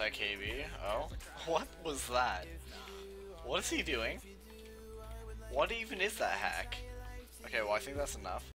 that KB. Oh, what was that? What is he doing? What even is that hack? Okay, well I think that's enough.